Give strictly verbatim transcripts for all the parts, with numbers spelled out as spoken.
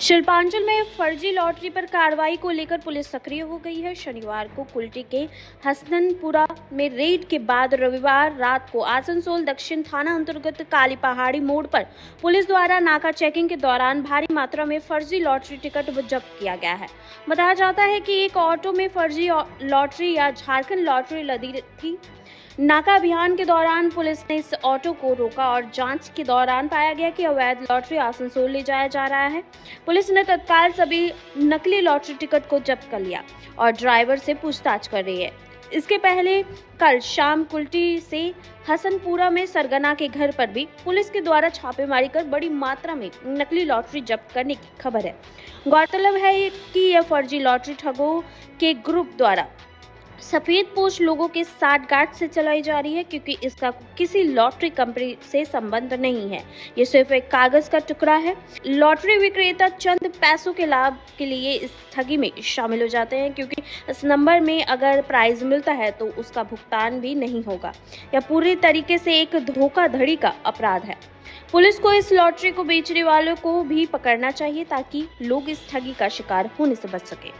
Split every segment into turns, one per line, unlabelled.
शिल्पांचल में फर्जी लॉटरी पर कार्रवाई को लेकर पुलिस सक्रिय हो गई है। शनिवार को कुल्टी के हसनपुरा में रेड के बाद रविवार रात को आसनसोल दक्षिण थाना अंतर्गत काली पहाड़ी मोड़ पर पुलिस द्वारा नाका चेकिंग के दौरान भारी मात्रा में फर्जी लॉटरी टिकट जब्त किया गया है। बताया जाता है कि एक ऑटो में फर्जी लॉटरी या झारखंड लॉटरी लदी थी। नाका अभियान के दौरान पुलिस ने इस ऑटो को रोका और जांच के दौरान पाया गया कि अवैध लॉटरी आसनसोल ले जाया जा रहा है। पुलिस ने तत्काल सभी नकली लॉटरी टिकट को जब्त कर लिया और ड्राइवर से पूछताछ कर रही है। इसके पहले कल शाम कुल्टी से हसनपुरा में सरगना के घर पर भी पुलिस के द्वारा छापेमारी कर बड़ी मात्रा में नकली लॉटरी जब्त करने की खबर है। गौरतलब है कि यह फर्जी लॉटरी ठगों के ग्रुप द्वारा सफेद पोश लोगों के साठगांठ से चलाई जा रही है, क्योंकि इसका किसी लॉटरी कंपनी से संबंध नहीं है। ये सिर्फ एक कागज का टुकड़ा है। लॉटरी विक्रेता चंद पैसों के लाभ के लिए इस ठगी में शामिल हो जाते हैं, क्योंकि इस नंबर में अगर प्राइज मिलता है तो उसका भुगतान भी नहीं होगा। यह पूरी तरीके से एक धोखाधड़ी का अपराध है। पुलिस को इस लॉटरी को बेचने वालों को भी पकड़ना चाहिए ताकि लोग इस ठगी का शिकार होने से बच सके।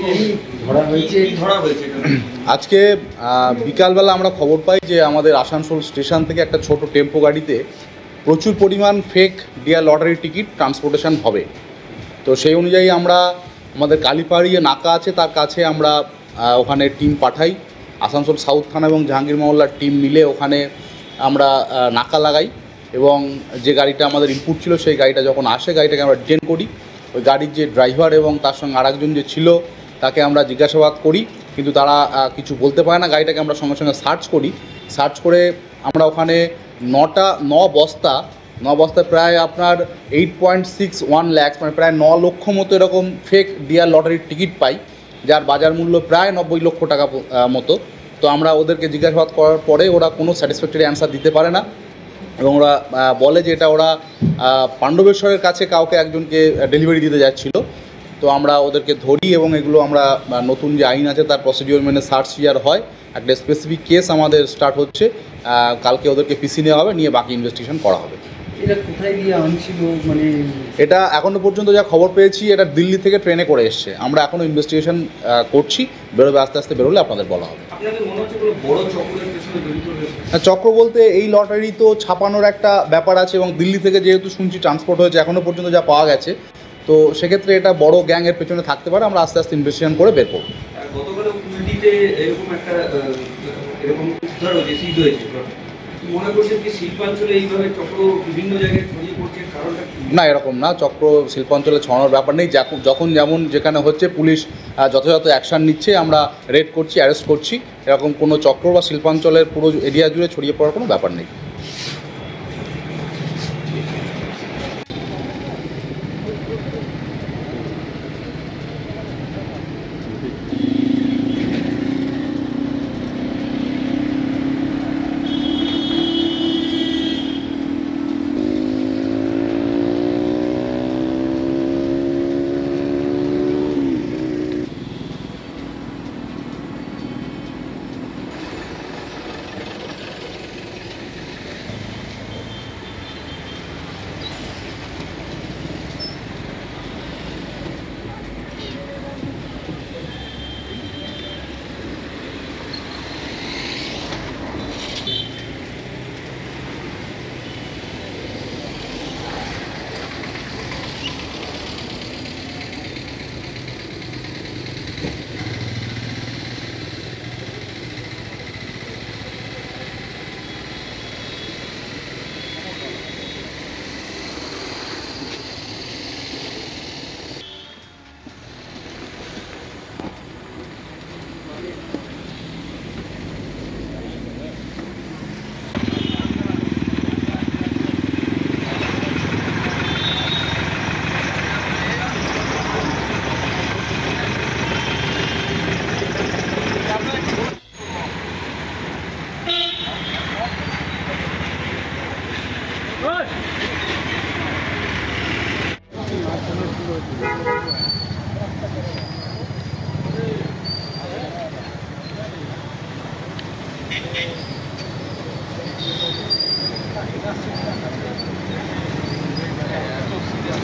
আজকে বিকালবেলা আমরা খবর পাই যে আমাদের আসানসোল স্টেশন থেকে একটা ছোট টেম্পো গাড়িতে প্রচুর পরিমাণ fake dear lottery ticket transportation হবে। তো সেই অনুযায়ী আমরা আমাদের কালীপাহাড়ি নাকা আছে তার কাছে আমরা ওখানে টিম পাঠাই। আসানসোল সাউথ থানা এবং জাহাঙ্গীর মহল্লার টিম মিলে ওখানে আমরা নাকা লাগাই এবং যে গাড়িটা আমাদের ইনপুট ছিল সেই গাড়িটা যখন আসে গাড়িটাকে আমরা ডিটেন করি। ওই গাড়ির যে ড্রাইভার এবং তার সঙ্গে আরেকজন যে ছিল তাকে আমরা জিজ্ঞাসাবাদ করি, কিন্তু তারা কিছু বলতে পারে না। গাড়িটাকে আমরা সঙ্গে সঙ্গে সার্চ করি। সার্চ করে আমরা ওখানে নটা ন বস্তা ন বস্তায় প্রায় আপনার eight point six one lakhs মানে প্রায় ন লক্ষ মতো এরকম ফেক ডিয়ার লটারির টিকিট পাই, যার বাজার মূল্য প্রায় নব্বই লক্ষ টাকা মতো। তো আমরা ওদেরকে জিজ্ঞাসাবাদ করার পরে ওরা কোনো স্যাটিসফ্যাক্টরি অ্যান্সার দিতে পারে না এবং ওরা বলে যে এটা ওরা পাণ্ডবেশ্বরের কাছে কাউকে একজনকে ডেলিভারি দিতে যাচ্ছিল। তো আমরা ওদেরকে ধরি এবং এগুলো আমরা নতুন যে আইন আছে তার প্রসিডিওর মেনে সার্চ ইয়ার হয়। একটা স্পেসিফিক কেস আমাদের স্টার্ট হচ্ছে, কালকে ওদেরকে পিসি নেওয়া হবে, নিয়ে বাকি ইনভেস্টিগেশন করা হবে।
এটা কোথায় গিয়ে আনছিল? মানে
এটা এখনও পর্যন্ত যা খবর পেয়েছি এটা দিল্লি থেকে ট্রেনে করে এসছে। আমরা এখনও ইনভেস্টিগেশন করছি, বেরোবে আস্তে আস্তে বেরোলে আপনাদের বলা হবে। হ্যাঁ, চক্র বলতে এই লটারি তো ছাপানোর একটা ব্যাপার আছে এবং দিল্লি থেকে যেহেতু শুনছি ট্রান্সপোর্ট হয়েছে, এখনও পর্যন্ত যা পাওয়া গেছে, তো সেক্ষেত্রে এটা বড় গ্যাংয়ের পেছনে থাকতে পারে। আমরা আস্তে আস্তে ইনভেস্টিগেশন করে বের করব। না, এরকম না, চক্র শিল্পাঞ্চলে ছড়ানোর ব্যাপার নেই। যখন যেমন যেখানে হচ্ছে পুলিশ যথাযথ অ্যাকশান নিচ্ছে, আমরা রেড করছি, অ্যারেস্ট করছি। এরকম কোনো চক্র বা শিল্পাঞ্চলের পুরো এরিয়া জুড়ে ছড়িয়ে পড়ার কোনো ব্যাপার নেই।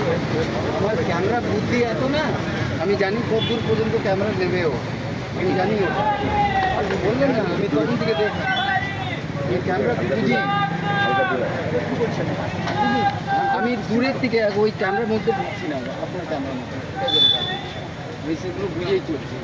আমার ক্যামেরা বুদ্ধি এত না, আমি জানি কত দূর পর্যন্ত ক্যামেরা নেবেও, আমি জানি ওটা। বললেন না, আমি তখন থেকে দেখ এই ক্যামেরা বুঝি, আমি দূরের থেকে ওই ক্যামেরার মধ্যে বুঝছি না, আপনার ক্যামেরার মধ্যে আমি সেগুলো বুঝেই চলছি।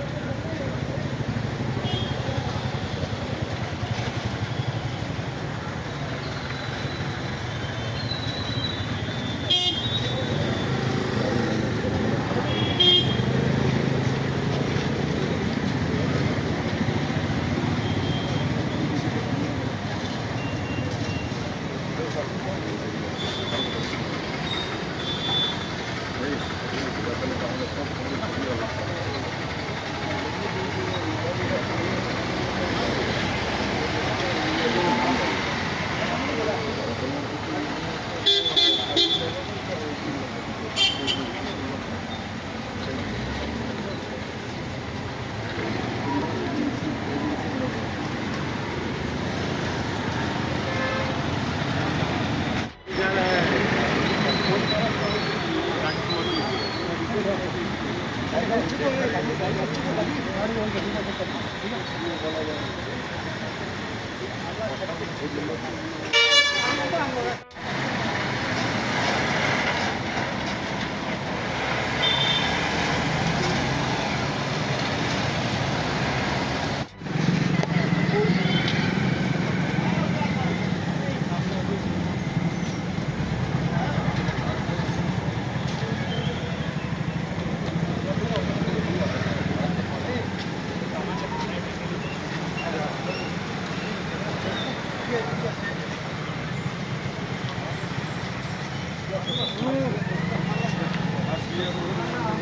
Gracias.